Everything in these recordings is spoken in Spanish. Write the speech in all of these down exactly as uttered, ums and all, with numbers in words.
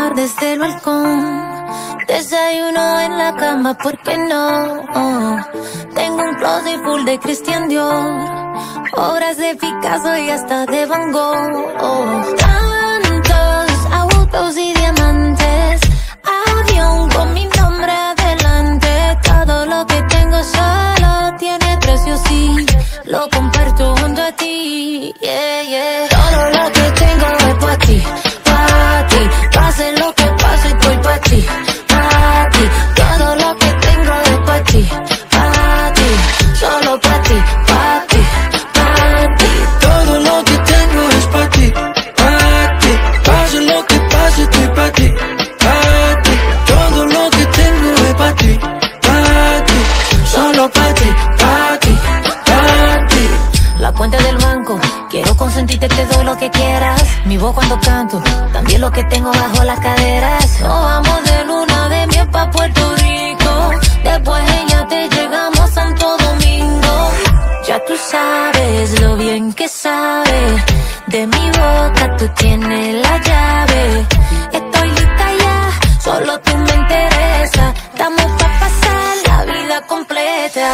mar desde el balcón. Desayuno en la cama, ¿por qué no? Oh. Tengo un closet full de Christian Dior, obras de Picasso y hasta de Van Gogh. Oh. Tantos autos y diamantes, avión con mi nombre adelante. Todo lo que tengo solo tiene precio, sí, lo comparto junto a ti. Yeah, yeah. Todo lo que tengo es pa' ti, pa' ti. Pase lo que pase, estoy pa' ti, pa' ti. Todo lo que tengo es pa' ti, pa' ti. Solo pa' ti, pa' ti, pa' ti. Todo lo que tengo es pa' ti, pa' ti. Pase lo que pase, estoy pa' ti, pa' ti. Todo lo que tengo es pa' ti, pa' ti. Solo pa' ti, pa' ti, pa' ti. La cuenta del banco, quiero consentirte, te doy lo que quieras. Mi voz cuando canto, también lo que tengo bajo las caderas. Nos vamos de luna de miel pa' Puerto Rico, después ella te llegamos a Santo Domingo. Ya tú sabes lo bien que sabe, de mi boca tú tienes la llave. Estoy lista ya, solo tú me interesa. Estamos pa' pasar la vida completa.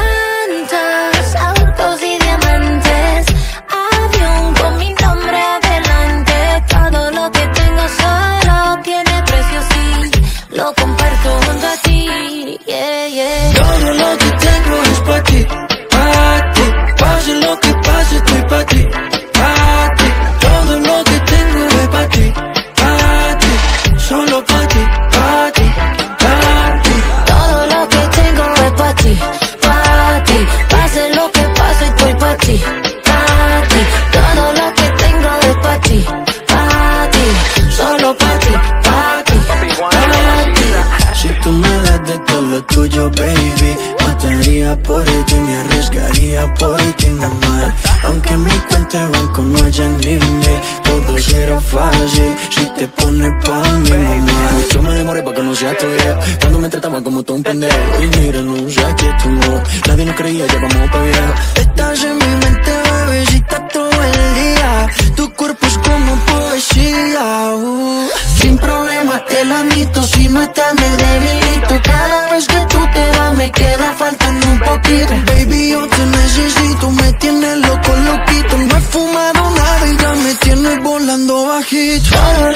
Tantos autos y diamantes, avión con mi nombre adelante. Todo lo que tengo solo tiene precio, sí, lo comparto junto a ti. Yeah, yeah. Todo lo que tengo es pa' ti, pa' ti. Pase lo que pase, estoy pa' ti, pa' ti. Todo lo que tengo es pa' ti, pa' ti. Solo pa' ti, pa' ti, pa' ti. Todo lo que tengo es pa' ti, pa' ti. Pase lo que pase, estoy pa' ti, pa' ti. Todo lo que tengo es pa' ti, pa' ti. Solo pa' ti, pa' ti, pa' ti. Si tú me das de todo lo tuyo, baby, mataría por ti, me arriesgaría por ti, mamá. Aunque mi cuenta de banco no haya límite, todo será fácil si te pones pa' mi mamá. Mucho me demoré pa' que no seas tu vieja, cuando me trataban como todo un pendejo. Y mira, no sé aquí tu no, nadie nos creía, ya vamos pa' vieja. Estás en mi mente, bebecita, todo el día. Tu cuerpo es como poesía, uh. Sin problema te la admito, si no estás me debilito. Cada vez que tú te vas me queda faltando un poquito. Baby, yo te necesito, me tienes loco, loquito. No he fumado nada y ya me tienes volando bajito. Todo